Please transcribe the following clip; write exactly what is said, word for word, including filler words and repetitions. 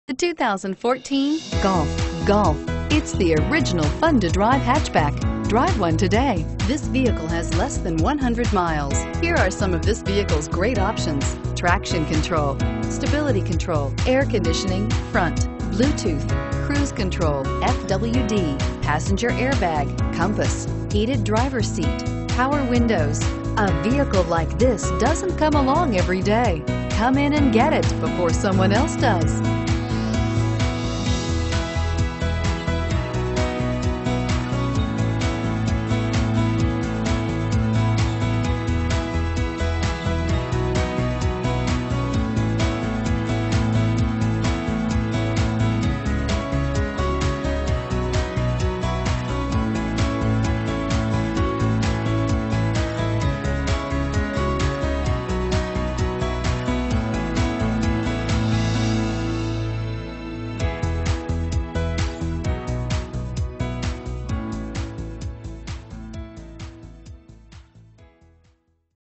The two thousand fourteen Golf. Golf. It's the original fun-to-drive hatchback. Drive one today. This vehicle has less than one hundred miles. Here are some of this vehicle's great options: traction control, stability control, air conditioning, front, Bluetooth, cruise control, F W D, passenger airbag, compass, heated driver's seat, power windows. A vehicle like this doesn't come along every day. Come in and get it before someone else does.